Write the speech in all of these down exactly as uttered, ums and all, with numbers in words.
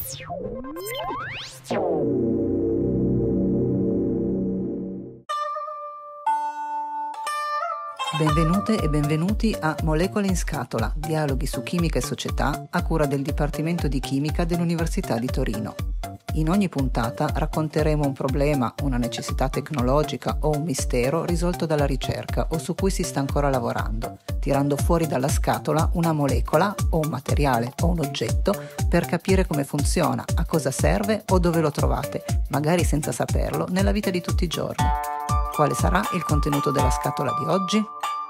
Benvenute e benvenuti a Molecole in scatola, dialoghi su chimica e società a cura del Dipartimento di Chimica dell'Università di Torino. In ogni puntata racconteremo un problema, una necessità tecnologica o un mistero risolto dalla ricerca o su cui si sta ancora lavorando, tirando fuori dalla scatola una molecola o un materiale o un oggetto per capire come funziona, a cosa serve o dove lo trovate, magari senza saperlo, nella vita di tutti i giorni. Quale sarà il contenuto della scatola di oggi?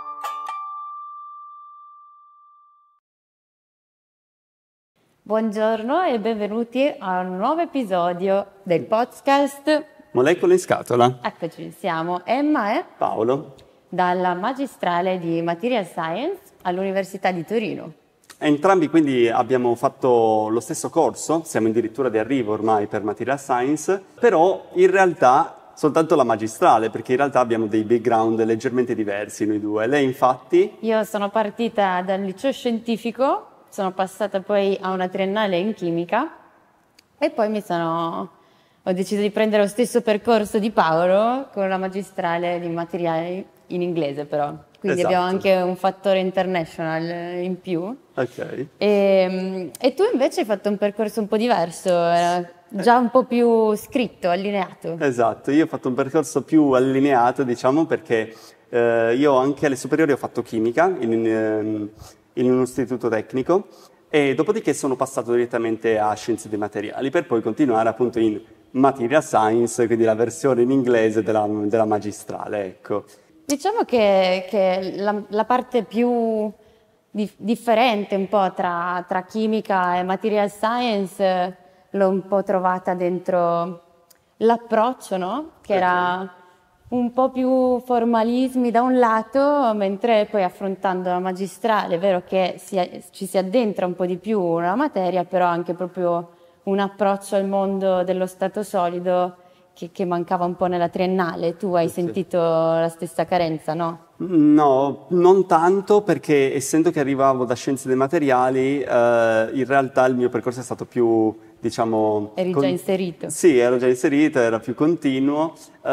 Buongiorno e benvenuti a un nuovo episodio del podcast Molecole in scatola. Eccoci, siamo Emma e Paolo. Dalla magistrale di Material Science all'Università di Torino. Entrambi quindi abbiamo fatto lo stesso corso, siamo addirittura di arrivo ormai per Material Science, però in realtà soltanto la magistrale, perché in realtà abbiamo dei background leggermente diversi noi due. Lei infatti? Io sono partita dal liceo scientifico, sono passata poi a una triennale in chimica e poi mi sono, ho deciso di prendere lo stesso percorso di Paolo con la magistrale di materiali in inglese però. Quindi esatto. Abbiamo anche un fattore international in più. Ok. E, e tu invece hai fatto un percorso un po' diverso, era già un po' più scritto, allineato. Esatto, io ho fatto un percorso più allineato, diciamo, perché eh, io anche alle superiori ho fatto chimica in, in, in un istituto tecnico e dopodiché sono passato direttamente a scienze dei materiali per poi continuare appunto in Material Science, quindi la versione in inglese della, della magistrale, ecco. Diciamo che, che la, la parte più dif- differente un po' tra, tra chimica e material science eh, l'ho un po' trovata dentro l'approccio, no? Che okay. era un po' più formalismi da un lato, mentre poi affrontando la magistrale è vero che si, ci si addentra un po' di più nella materia, però anche proprio un approccio al mondo dello stato solido Che, che mancava un po' nella triennale. Tu hai sì. sentito la stessa carenza, no? No, non tanto, perché essendo che arrivavo da scienze dei materiali, eh, in realtà il mio percorso è stato più, diciamo... Eri con... già inserito? Sì, ero già inserito, era più continuo,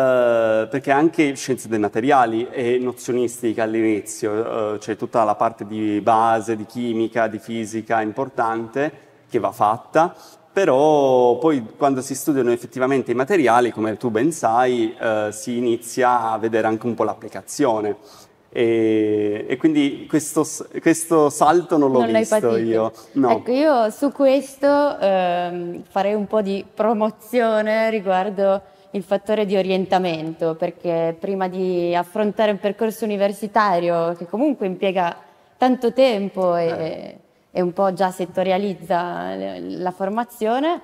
eh, perché anche scienze dei materiali è nozionistica all'inizio, eh, c'è tutta la parte di base, di chimica, di fisica importante che va fatta. Però poi quando si studiano effettivamente i materiali, come tu ben sai, eh, si inizia a vedere anche un po' l'applicazione. E, e quindi questo, questo salto non l'ho non visto io. No. Ecco, io su questo ehm, farei un po' di promozione riguardo il fattore di orientamento, perché prima di affrontare un percorso universitario che comunque impiega tanto tempo e... Eh. e un po' già settorializza la formazione,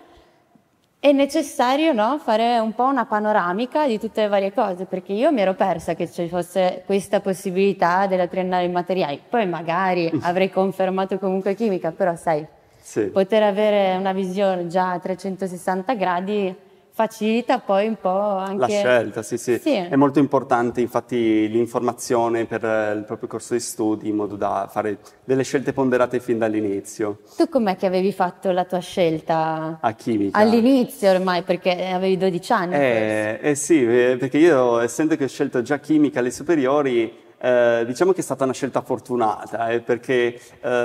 è necessario, no, fare un po' una panoramica di tutte le varie cose, perché io mi ero persa che ci fosse questa possibilità della triennale in materiali, poi magari avrei confermato comunque chimica, però sai, sì. Poter avere una visione già a trecentosessanta gradi facilita poi un po' anche... La scelta, sì, sì, sì. È molto importante infatti l'informazione per il proprio corso di studi in modo da fare delle scelte ponderate fin dall'inizio. Tu com'è che avevi fatto la tua scelta? A chimica? All'inizio ormai, perché avevi dodici anni. Eh, eh sì, perché io essendo che ho scelto già chimica alle superiori, Eh, diciamo che è stata una scelta fortunata, eh, perché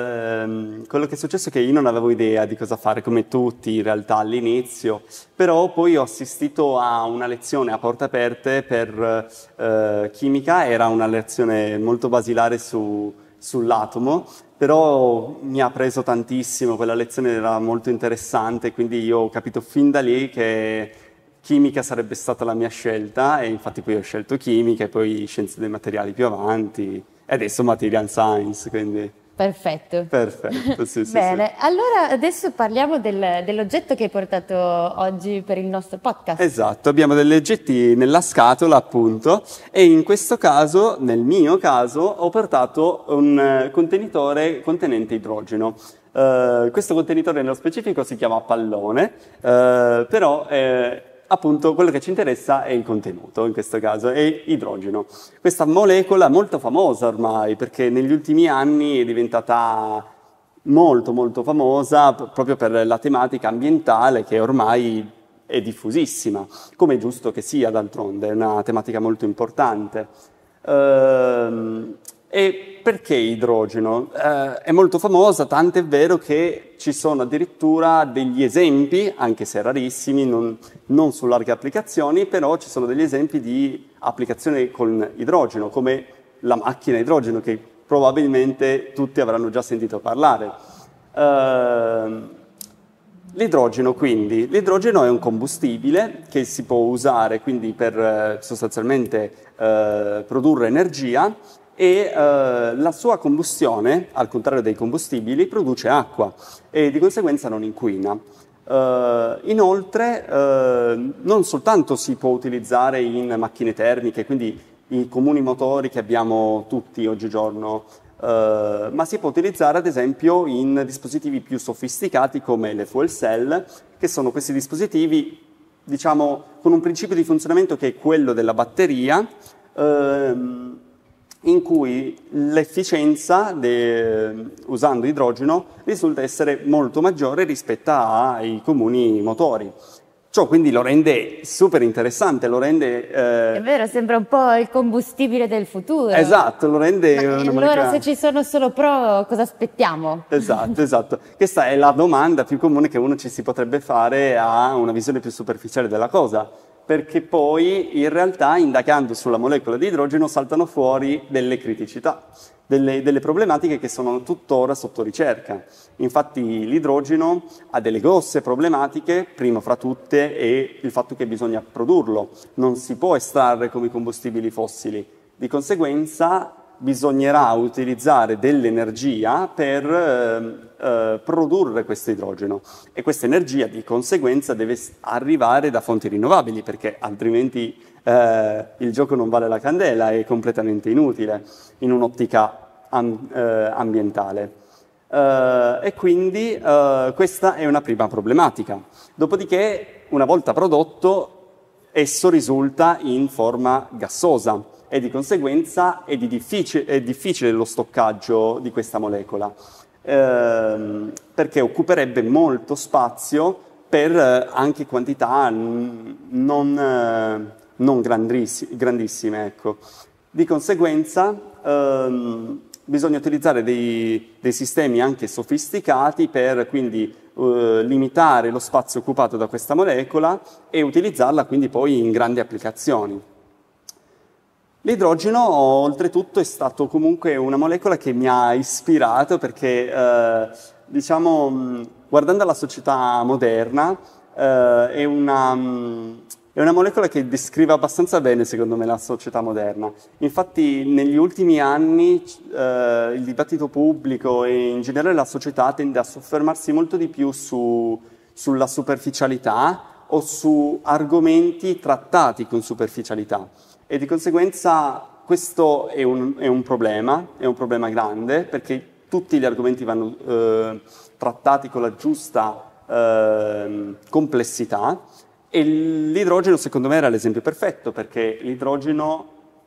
ehm, quello che è successo è che io non avevo idea di cosa fare, come tutti in realtà all'inizio, però poi ho assistito a una lezione a porte aperte per eh, chimica, era una lezione molto basilare su, sull'atomo, però mi ha preso tantissimo, quella lezione era molto interessante, quindi io ho capito fin da lì che chimica sarebbe stata la mia scelta e infatti poi ho scelto chimica e poi scienze dei materiali più avanti e adesso material science, quindi... Perfetto. Perfetto, sì, sì. Bene, sì. allora adesso parliamo del, dell'oggetto che hai portato oggi per il nostro podcast. Esatto, abbiamo degli oggetti nella scatola appunto e in questo caso, nel mio caso, ho portato un contenitore contenente idrogeno. Uh, questo contenitore nello specifico si chiama pallone, uh, però... Eh, appunto quello che ci interessa è il contenuto, in questo caso è idrogeno. Questa molecola molto famosa ormai perché negli ultimi anni è diventata molto molto famosa p- proprio per la tematica ambientale che ormai è diffusissima, come è giusto che sia d'altronde, è una tematica molto importante. Ehm, e perché idrogeno? Eh, è molto famosa, tant'è vero che ci sono addirittura degli esempi, anche se rarissimi, non, non su larghe applicazioni, però ci sono degli esempi di applicazioni con idrogeno, come la macchina a idrogeno, che probabilmente tutti avranno già sentito parlare. Uh, l'idrogeno quindi, l'idrogeno è un combustibile che si può usare quindi per eh, sostanzialmente eh, produrre energia e eh, la sua combustione, al contrario dei combustibili, produce acqua e di conseguenza non inquina. Uh, inoltre uh, non soltanto si può utilizzare in macchine termiche, quindi i comuni motori che abbiamo tutti oggigiorno, uh, ma si può utilizzare ad esempio in dispositivi più sofisticati come le fuel cell, che sono questi dispositivi, diciamo, con un principio di funzionamento che è quello della batteria, uh, in cui l'efficienza de, usando idrogeno risulta essere molto maggiore rispetto ai comuni motori. Ciò quindi lo rende super interessante, lo rende... Eh... È vero, sembra un po' il combustibile del futuro. Esatto, lo rende... Ma una allora molecola... se ci sono solo pro, cosa aspettiamo? Esatto, esatto. Questa è la domanda più comune che uno ci si potrebbe fare a una visione più superficiale della cosa, perché poi in realtà indagando sulla molecola di idrogeno saltano fuori delle criticità, delle, delle problematiche che sono tuttora sotto ricerca. Infatti l'idrogeno ha delle grosse problematiche, prima fra tutte è il fatto che bisogna produrlo, non si può estrarre come i combustibili fossili, di conseguenza bisognerà utilizzare dell'energia per eh, eh, produrre questo idrogeno e questa energia di conseguenza deve arrivare da fonti rinnovabili, perché altrimenti eh, il gioco non vale la candela, è completamente inutile in un'ottica am- eh, ambientale. Uh, e quindi uh, questa è una prima problematica. Dopodiché, una volta prodotto, esso risulta in forma gassosa e di conseguenza è, di difficile, è difficile lo stoccaggio di questa molecola, ehm, perché occuperebbe molto spazio per eh, anche quantità non, eh, non grandissime. Ecco. Di conseguenza ehm, bisogna utilizzare dei, dei sistemi anche sofisticati per quindi eh, limitare lo spazio occupato da questa molecola e utilizzarla quindi poi in grandi applicazioni. L'idrogeno, oltretutto, è stato comunque una molecola che mi ha ispirato perché, eh, diciamo, guardando la società moderna, eh, è, una, è una molecola che descrive abbastanza bene, secondo me, la società moderna. Infatti, negli ultimi anni eh, il dibattito pubblico e in generale la società tende a soffermarsi molto di più su, sulla superficialità o su argomenti trattati con superficialità. E di conseguenza questo è un, è un problema, è un problema grande, perché tutti gli argomenti vanno eh, trattati con la giusta eh, complessità e l'idrogeno secondo me era l'esempio perfetto, perché l'idrogeno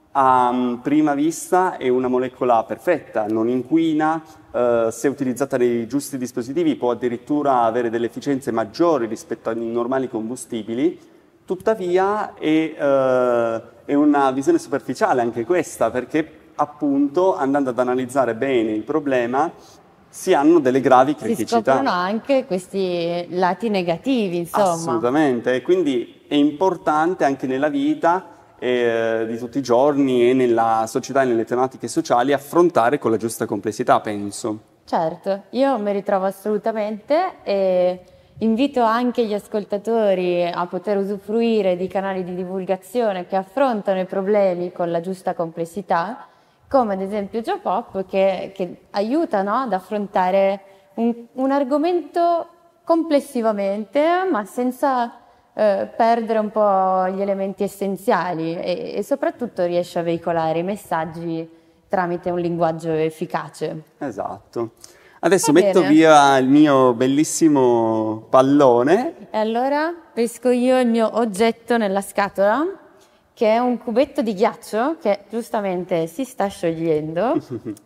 a prima vista è una molecola perfetta, non inquina, eh, se utilizzata nei giusti dispositivi può addirittura avere delle efficienze maggiori rispetto ai normali combustibili. Tuttavia è, eh, è una visione superficiale anche questa, perché appunto andando ad analizzare bene il problema si hanno delle gravi criticità. Si scoprono anche questi lati negativi, insomma. Assolutamente, e quindi è importante anche nella vita eh, di tutti i giorni e nella società e nelle tematiche sociali affrontare con la giusta complessità, penso. Certo, io mi ritrovo assolutamente e... invito anche gli ascoltatori a poter usufruire di canali di divulgazione che affrontano i problemi con la giusta complessità, come ad esempio Geopop, che, che aiuta, no, ad affrontare un, un argomento complessivamente, ma senza eh, perdere un po' gli elementi essenziali e, e soprattutto riesce a veicolare i messaggi tramite un linguaggio efficace. Esatto. Adesso metto via il mio bellissimo pallone. E allora pesco io il mio oggetto nella scatola, che è un cubetto di ghiaccio che giustamente si sta sciogliendo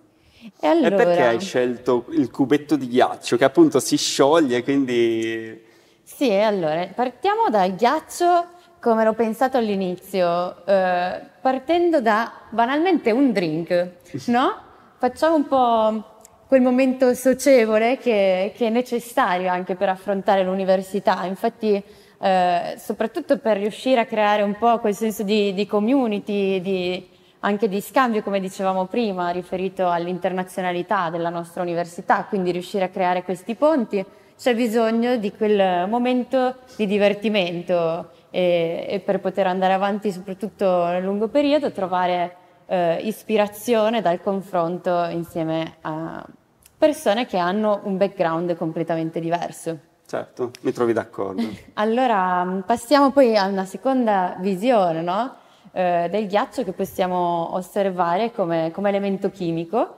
E allora... E perché hai scelto il cubetto di ghiaccio, che appunto si scioglie, quindi... Sì, allora, partiamo dal ghiaccio come l'ho pensato all'inizio, eh, partendo da banalmente un drink, no? Facciamo un po' quel momento socievole che, che è necessario anche per affrontare l'università. Infatti, eh, soprattutto per riuscire a creare un po' quel senso di, di community, di, anche di scambio, come dicevamo prima, riferito all'internazionalità della nostra università, quindi riuscire a creare questi ponti, c'è bisogno di quel momento di divertimento e, e per poter andare avanti soprattutto nel lungo periodo trovare eh, ispirazione dal confronto insieme a persone che hanno un background completamente diverso. Certo, mi trovi d'accordo. Allora passiamo poi a una seconda visione, no? eh, del ghiaccio che possiamo osservare come, come elemento chimico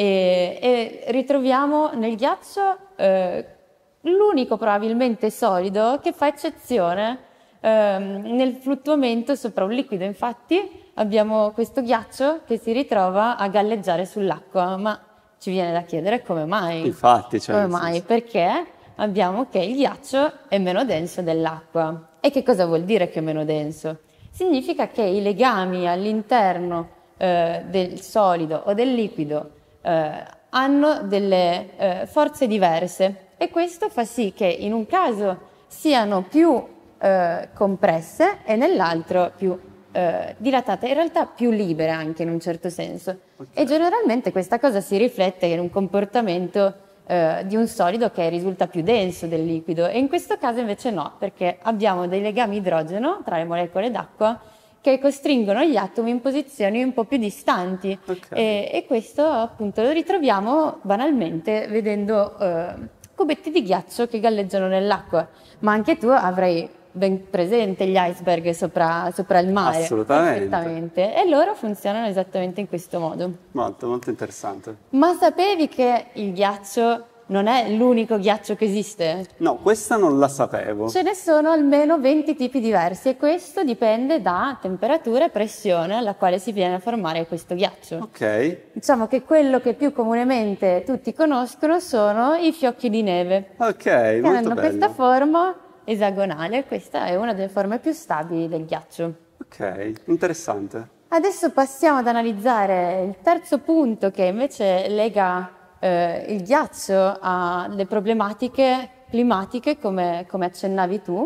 e, e ritroviamo nel ghiaccio eh, l'unico probabilmente solido che fa eccezione ehm, nel fluttuamento sopra un liquido. Infatti abbiamo questo ghiaccio che si ritrova a galleggiare sull'acqua, ma ci viene da chiedere come mai. Infatti, cioè, come mai? senso... Perché abbiamo che il ghiaccio è meno denso dell'acqua. E che cosa vuol dire che è meno denso? Significa che i legami all'interno eh, del solido o del liquido eh, hanno delle eh, forze diverse e questo fa sì che in un caso siano più eh, compresse e nell'altro più eh, dilatate, in realtà più libere anche in un certo senso. Okay. E generalmente questa cosa si riflette in un comportamento eh, di un solido che risulta più denso del liquido e in questo caso invece no, perché abbiamo dei legami idrogeno tra le molecole d'acqua che costringono gli atomi in posizioni un po' più distanti. Okay. e, e questo appunto lo ritroviamo banalmente vedendo eh, cubetti di ghiaccio che galleggiano nell'acqua, ma anche tu avrai ben presente gli iceberg sopra, sopra il mare. Assolutamente. E loro funzionano esattamente in questo modo. Molto, molto interessante. Ma sapevi che il ghiaccio non è l'unico ghiaccio che esiste? No, questa non la sapevo. Ce ne sono almeno venti tipi diversi e questo dipende da temperatura e pressione alla quale si viene a formare questo ghiaccio. Ok. Diciamo che quello che più comunemente tutti conoscono sono i fiocchi di neve. Ok, che molto hanno bello. questa forma esagonale, questa è una delle forme più stabili del ghiaccio. Ok, interessante. Adesso passiamo ad analizzare il terzo punto che invece lega eh, il ghiaccio alle problematiche climatiche, come, come accennavi tu,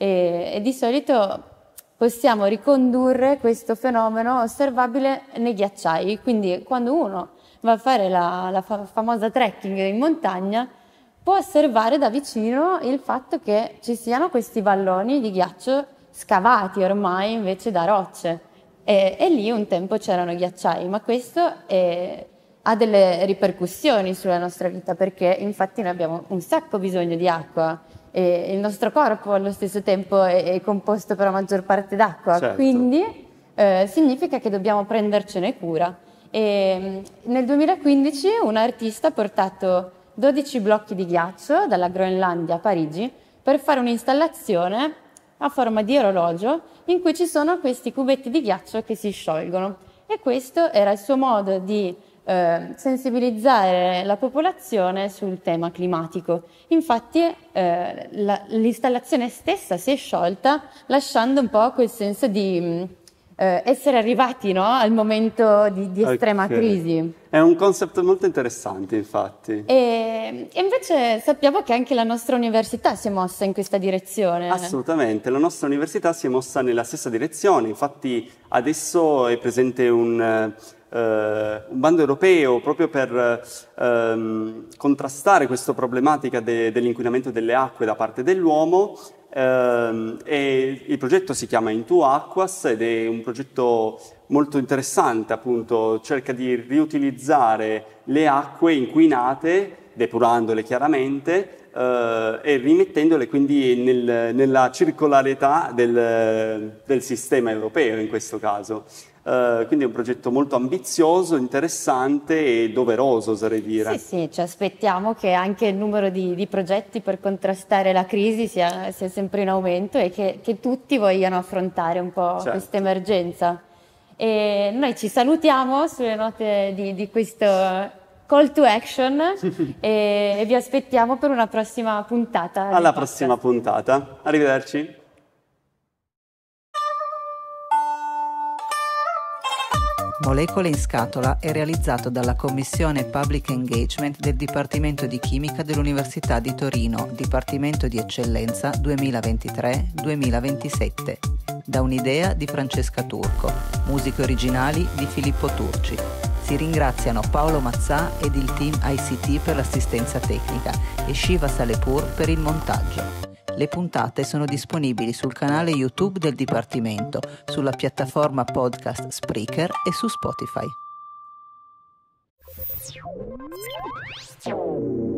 e, e di solito possiamo ricondurre questo fenomeno osservabile nei ghiacciai. Quindi quando uno va a fare la, la fa- famosa trekking in montagna, può osservare da vicino il fatto che ci siano questi valloni di ghiaccio scavati ormai invece da rocce e, e lì un tempo c'erano ghiacciai, ma questo è, ha delle ripercussioni sulla nostra vita perché infatti noi abbiamo un sacco bisogno di acqua e il nostro corpo allo stesso tempo è, è composto per la maggior parte d'acqua, certo. Quindi eh, significa che dobbiamo prendercene cura. E nel duemilaquindici un artista ha portato dodici blocchi di ghiaccio dalla Groenlandia a Parigi per fare un'installazione a forma di orologio in cui ci sono questi cubetti di ghiaccio che si sciolgono e questo era il suo modo di eh, sensibilizzare la popolazione sul tema climatico. Infatti eh, la, l'installazione stessa si è sciolta lasciando un po' quel senso di mh, eh, essere arrivati, no, al momento di, di estrema okay. crisi. È un concept molto interessante, infatti. E, e invece sappiamo che anche la nostra università si è mossa in questa direzione. Assolutamente, la nostra università si è mossa nella stessa direzione, infatti adesso è presente un, uh, un bando europeo proprio per uh, contrastare questa problematica de, dell'inquinamento delle acque da parte dell'uomo. Uh, e il progetto si chiama Into Aquas ed è un progetto molto interessante, appunto cerca di riutilizzare le acque inquinate, depurandole chiaramente uh, e rimettendole quindi nel, nella circolarità del, del sistema europeo in questo caso. Uh, quindi è un progetto molto ambizioso, interessante e doveroso, oserei dire. Sì, sì, ci aspettiamo che anche il numero di, di progetti per contrastare la crisi sia, sia sempre in aumento e che, che tutti vogliano affrontare un po' certo. questa emergenza. E noi ci salutiamo sulle note di, di questo call to action e, e vi aspettiamo per una prossima puntata. Alla prossima puntata. Arrivederci. Molecole in scatola è realizzato dalla Commissione Public Engagement del Dipartimento di Chimica dell'Università di Torino, Dipartimento di Eccellenza duemilaventitré duemilaventisette, da un'idea di Francesca Turco, musiche originali di Filippo Turci. Si ringraziano Paolo Mazzà ed il team I C T per l'assistenza tecnica e Shiva Salepur per il montaggio. Le puntate sono disponibili sul canale YouTube del Dipartimento, sulla piattaforma podcast Spreaker e su Spotify.